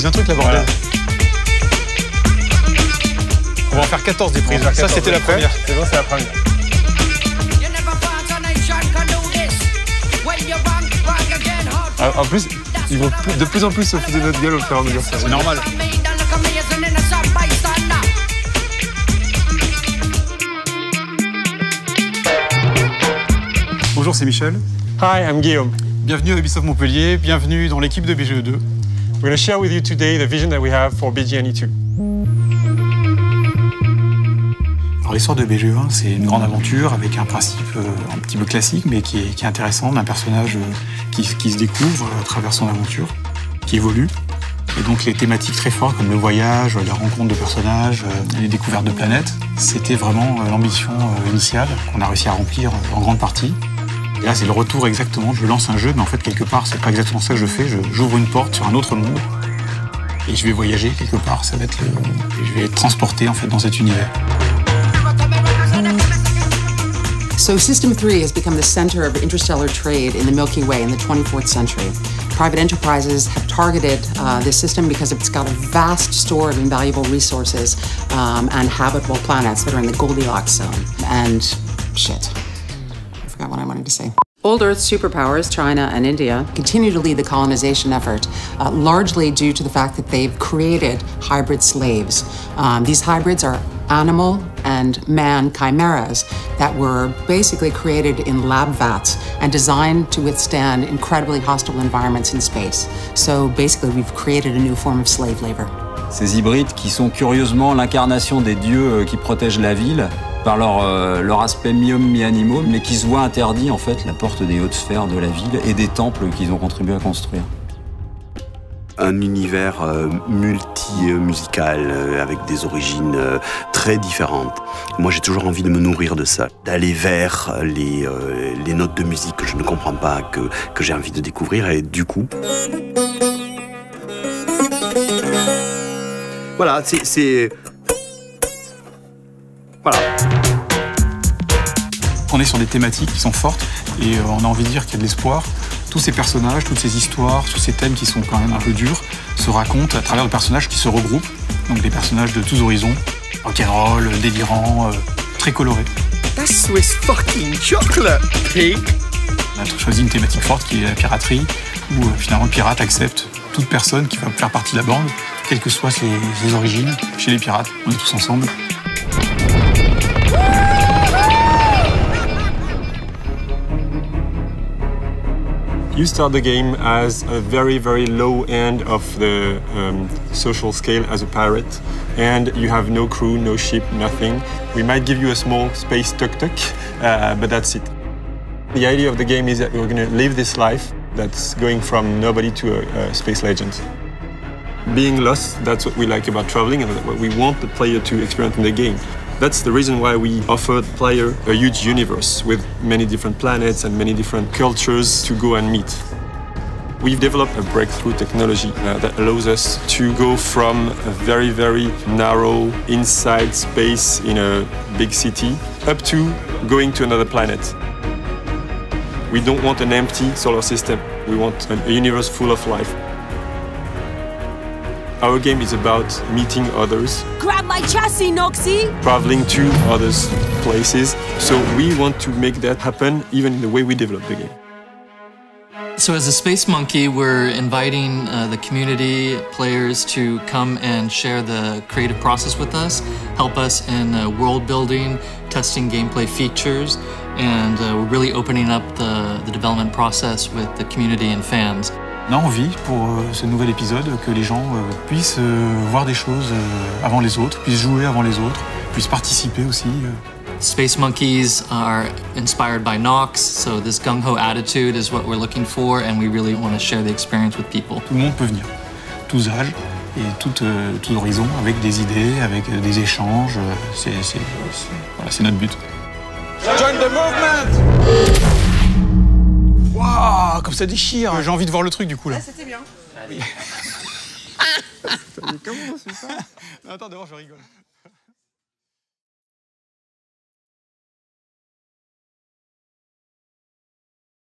un truc là, bordel. On va en faire 14 des prises. Ça, c'était la première. C'est bon, c'est la première. En plus, ils vont de plus en plus se foutre de notre gueule au fur et à mesure. C'est normal. Bonjour, c'est Michel. Hi, I'm Guillaume. Bienvenue à Ubisoft Montpellier, bienvenue dans l'équipe de BGE2. We're going to share with you today the vision that we have for BGE2. Alors l'histoire de BGE1, c'est une grande aventure avec un principe un petit peu classique, mais qui est intéressant, d'un personnage qui se découvre à travers son aventure, qui évolue. Et donc les thématiques très fortes comme le voyage, la rencontre de personnages, les découvertes de planètes, c'était vraiment l'ambition initiale qu'on a réussi à remplir en grande partie. Et là, c'est le retour exactement. Je lance un jeu, mais en fait, quelque part, c'est pas exactement ça que je fais. J'ouvre une porte sur un autre monde et je vais voyager quelque part. Ça va être et je vais être transporté en fait dans cet univers. So System 3 has become the center of interstellar trade in the Milky Way in the 24th century. Private enterprises have targeted this system because it's got a vast store of invaluable resources and habitable planets that are in the Goldilocks zone. And shit. I forgot what I wanted to say. Old Earth superpowers, China and India, continue to lead the colonization effort, largely due to the fact that they've created hybrid slaves. These hybrids are animal and man chimeras that were basically created in lab vats and designed to withstand incredibly hostile environments in space. So basically, we've created a new form of slave labor. Ces hybrides qui sont curieusement l'incarnation des dieux qui protègent la ville par leur aspect mi-homme, mi-animaux, mais qui se voient interdits en fait la porte des hautes sphères de la ville et des temples qu'ils ont contribué à construire. Un univers multi-musical avec des origines très différentes. Moi, j'ai toujours envie de me nourrir de ça, d'aller vers les notes de musique que je ne comprends pas, que j'ai envie de découvrir, et du coup... Voilà, c'est... Voilà. On est sur des thématiques qui sont fortes et on a envie de dire qu'il y a de l'espoir. Tous ces personnages, toutes ces histoires, tous ces thèmes qui sont quand même un peu durs se racontent à travers des personnages qui se regroupent. Donc des personnages de tous horizons, rock'n'roll, délirants, très colorés. That's Swiss fucking chocolate, pig. On a choisi une thématique forte qui est la piraterie, où finalement le pirate accepte toute personne qui va faire partie de la bande, quelles que soient ses origines. Chez les pirates, on est tous ensemble. You start the game as a very, very low end of the social scale as a pirate, and you have no crew, no ship, nothing. We might give you a small space tuk-tuk, but that's it. The idea of the game is that you're going to live this life that's going from nobody to a space legend. Being lost, that's what we like about traveling and what we want the player to experience in the game. That's the reason why we offer the player a huge universe with many different planets and many different cultures to go and meet. We've developed a breakthrough technology that allows us to go from a very, very narrow inside space in a big city up to going to another planet. We don't want an empty solar system. We want a universe full of life. Our game is about meeting others. Grab my chassis, Noxy! Traveling to other places. So we want to make that happen even in the way we develop the game. So as a Space Monkey, we're inviting the community players to come and share the creative process with us, help us in world building, testing gameplay features, and we're really opening up the development process with the community and fans. On a envie, pour ce nouvel épisode, que les gens puissent voir des choses avant les autres, puissent jouer avant les autres, puissent participer aussi. Space Monkeys are inspired by Nox, so this gung-ho attitude is what we're looking for, and we really want to share the experience with people. Tout le monde peut venir, tous âges et tous horizons, avec des idées, avec des échanges. Voilà, c'est notre but. Join the movement! Waouh, comme ça déchire. J'ai envie de voir le truc du coup là. Ah, c'était bien. Oui. Comment c'est ça? Non, attends, d'abord je rigole.